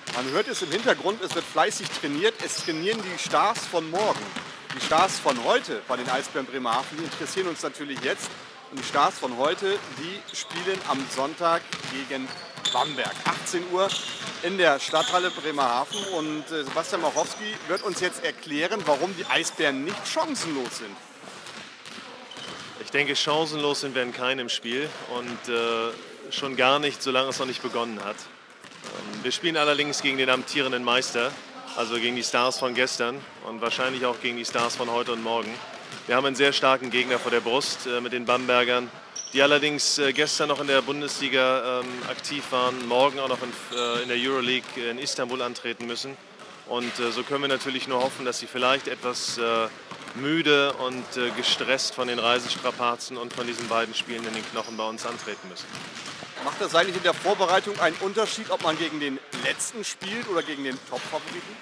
Man hört es im Hintergrund, es wird fleißig trainiert. Es trainieren die Stars von morgen. Die Stars von heute bei den Eisbären Bremerhaven, die interessieren uns natürlich jetzt. Und die Stars von heute, die spielen am Sonntag gegen Bamberg. 18 Uhr in der Stadthalle Bremerhaven. Und Sebastian Machowski wird uns jetzt erklären, warum die Eisbären nicht chancenlos sind. Ich denke, chancenlos sind wir in keinem Spiel und schon gar nicht, solange es noch nicht begonnen hat. Wir spielen allerdings gegen den amtierenden Meister, also gegen die Stars von gestern und wahrscheinlich auch gegen die Stars von heute und morgen. Wir haben einen sehr starken Gegner vor der Brust mit den Bambergern, die allerdings gestern noch in der Bundesliga aktiv waren, morgen auch noch in der Euroleague in Istanbul antreten müssen. Und so können wir natürlich nur hoffen, dass sie vielleicht etwas müde und gestresst von den Reisestrapazen und von diesen beiden Spielen in den Knochen bei uns antreten müssen. Macht das eigentlich in der Vorbereitung einen Unterschied, ob man gegen den Letzten spielt oder gegen den Top-Favoriten?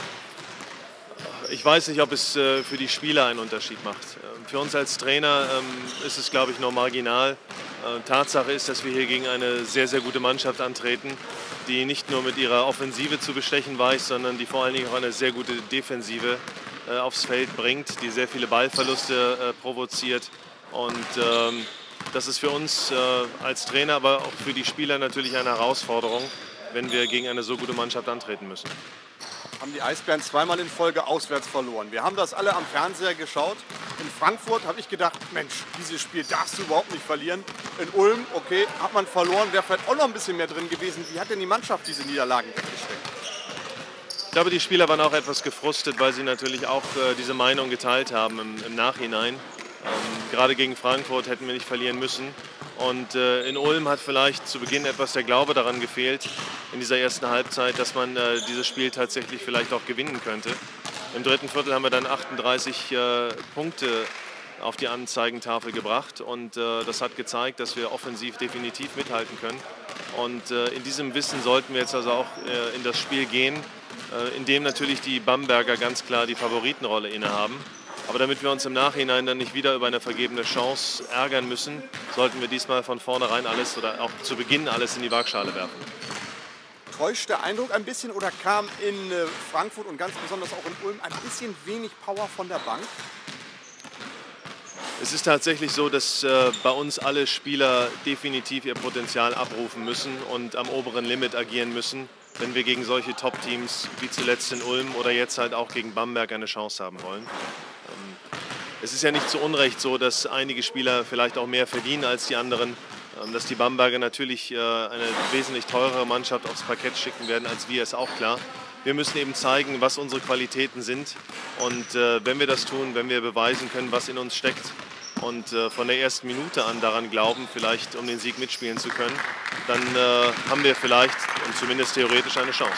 Ich weiß nicht, ob es für die Spieler einen Unterschied macht. Für uns als Trainer ist es, glaube ich, nur marginal. Tatsache ist, dass wir hier gegen eine sehr, sehr gute Mannschaft antreten, die nicht nur mit ihrer Offensive zu bestechen weiß, sondern die vor allen Dingen auch eine sehr gute Defensive aufs Feld bringt, die sehr viele Ballverluste provoziert. Und das ist für uns als Trainer, aber auch für die Spieler natürlich eine Herausforderung, wenn wir gegen eine so gute Mannschaft antreten müssen. Haben die Eisbären zweimal in Folge auswärts verloren. Wir haben das alle am Fernseher geschaut. In Frankfurt habe ich gedacht, Mensch, dieses Spiel darfst du überhaupt nicht verlieren. In Ulm, okay, hat man verloren, wäre vielleicht auch noch ein bisschen mehr drin gewesen. Wie hat denn die Mannschaft diese Niederlagen weggesteckt? Ich glaube, die Spieler waren auch etwas gefrustet, weil sie natürlich auch diese Meinung geteilt haben im Nachhinein. Gerade gegen Frankfurt hätten wir nicht verlieren müssen. Und in Ulm hat vielleicht zu Beginn etwas der Glaube daran gefehlt, in dieser ersten Halbzeit, dass man dieses Spiel tatsächlich vielleicht auch gewinnen könnte. Im dritten Viertel haben wir dann 38 Punkte auf die Anzeigentafel gebracht. Und das hat gezeigt, dass wir offensiv definitiv mithalten können. Und in diesem Wissen sollten wir jetzt also auch in das Spiel gehen, in dem natürlich die Bamberger ganz klar die Favoritenrolle innehaben. Aber damit wir uns im Nachhinein dann nicht wieder über eine vergebene Chance ärgern müssen, sollten wir diesmal von vornherein alles oder auch zu Beginn alles in die Waagschale werfen. Täuscht der Eindruck ein bisschen oder kam in Frankfurt und ganz besonders auch in Ulm ein bisschen wenig Power von der Bank? Es ist tatsächlich so, dass bei uns alle Spieler definitiv ihr Potenzial abrufen müssen und am oberen Limit agieren müssen, wenn wir gegen solche Top-Teams wie zuletzt in Ulm oder jetzt halt auch gegen Bamberg eine Chance haben wollen. Es ist ja nicht zu Unrecht so, dass einige Spieler vielleicht auch mehr verdienen als die anderen, dass die Bamberger natürlich eine wesentlich teurere Mannschaft aufs Parkett schicken werden als wir, ist auch klar. Wir müssen eben zeigen, was unsere Qualitäten sind und wenn wir das tun, wenn wir beweisen können, was in uns steckt und von der ersten Minute an daran glauben, vielleicht um den Sieg mitspielen zu können, dann haben wir vielleicht und zumindest theoretisch eine Chance.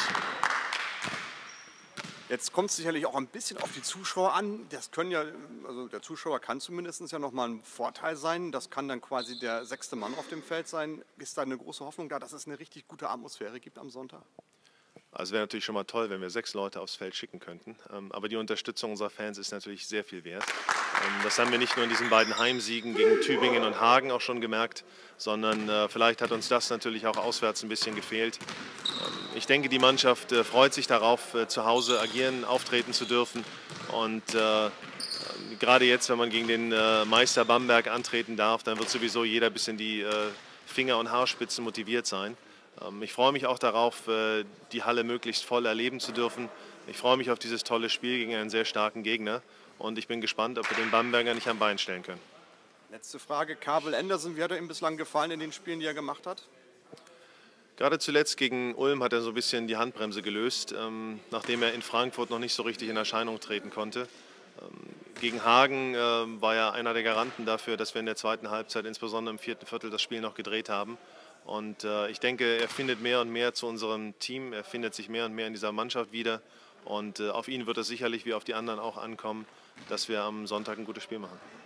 Jetzt kommt es sicherlich auch ein bisschen auf die Zuschauer an. Das können ja, also der Zuschauer kann zumindest ja noch mal ein Vorteil sein. Das kann dann quasi der sechste Mann auf dem Feld sein. Ist da eine große Hoffnung da, dass es eine richtig gute Atmosphäre gibt am Sonntag? Also wäre natürlich schon mal toll, wenn wir 6 Leute aufs Feld schicken könnten. Aber die Unterstützung unserer Fans ist natürlich sehr viel wert. Das haben wir nicht nur in diesen beiden Heimsiegen gegen Tübingen und Hagen auch schon gemerkt, sondern vielleicht hat uns das natürlich auch auswärts ein bisschen gefehlt. Ich denke, die Mannschaft freut sich darauf, zu Hause agieren, auftreten zu dürfen. Und gerade jetzt, wenn man gegen den Meister Bamberg antreten darf, dann wird sowieso jeder bis in die Finger- und Haarspitzen motiviert sein. Ich freue mich auch darauf, die Halle möglichst voll erleben zu dürfen. Ich freue mich auf dieses tolle Spiel gegen einen sehr starken Gegner. Und ich bin gespannt, ob wir den Bamberger nicht am Bein stellen können. Letzte Frage, Kabel Anderson, wie hat er ihm bislang gefallen in den Spielen, die er gemacht hat? Gerade zuletzt gegen Ulm hat er so ein bisschen die Handbremse gelöst, nachdem er in Frankfurt noch nicht so richtig in Erscheinung treten konnte. Gegen Hagen war er einer der Garanten dafür, dass wir in der zweiten Halbzeit, insbesondere im vierten Viertel, das Spiel noch gedreht haben. Und ich denke, er findet mehr und mehr zu unserem Team, er findet sich mehr und mehr in dieser Mannschaft wieder. Und auf ihn wird es sicherlich wie auf die anderen auch ankommen, dass wir am Sonntag ein gutes Spiel machen.